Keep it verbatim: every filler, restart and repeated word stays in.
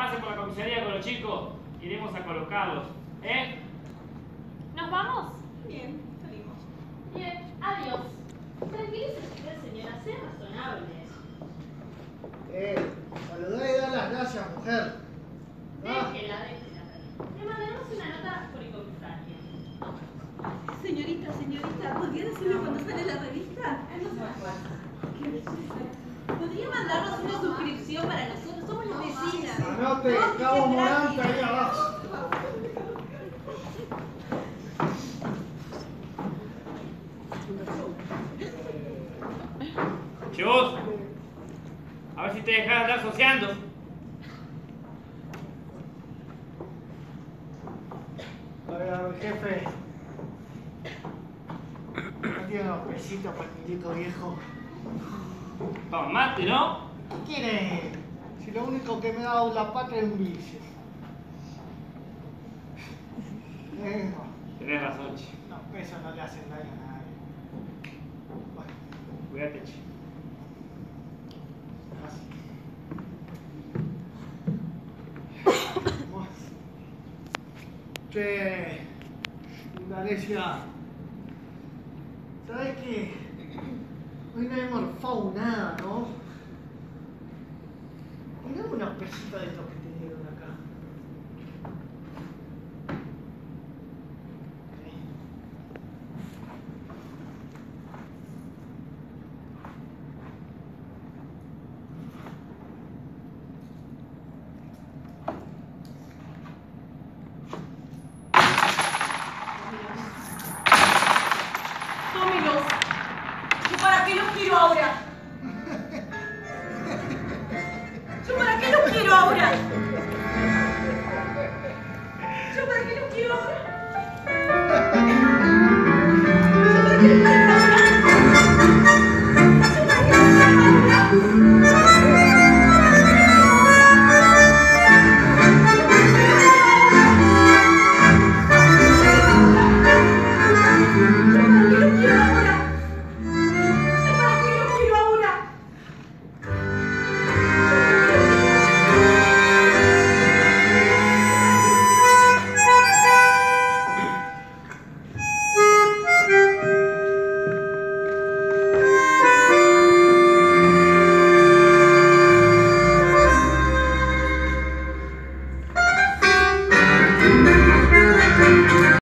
pase por la comisaría con los chicos. Iremos a colocarlos. ¿Eh? ¿Nos vamos? Bien, salimos. Bien, adiós. Tranquilícese usted, señora, sea razonable. Eh, saludá y da las gracias, mujer. Ah. Déjela, déjela. Le mandaremos una nota por inconstancia. Señorita, señorita, ¿podría decirme cuándo sale la revista? No se acuerda. Qué belleza. ¿Podría mandarnos una suscripción para nosotros? Somos las vecinas. Anote, No, Cabo qué Morante gracia. ahí abajo. Che vos, a ver si te dejás de andar sociando. A ver, a ver, jefe. ¿No tiene unos pesitos para el milito viejo? Tomate, ¿no? ¿Qué quiere? Si lo único que me ha dado la patria es un vicio. Eh, no. Tenés razón, che. Los pesos no le hacen daño a nadie. Bueno, Cuídate, che. gracias. Che, Galicia, ¿sabes qué? Hoy no hemos morfado nada, ¿no? Ponemos unos pesitos de estos que te dieron acá. Tómelos. ¿Yo para qué los quiero ahora? ¿Yo para qué los quiero ahora? ¿Yo para qué los quiero ahora?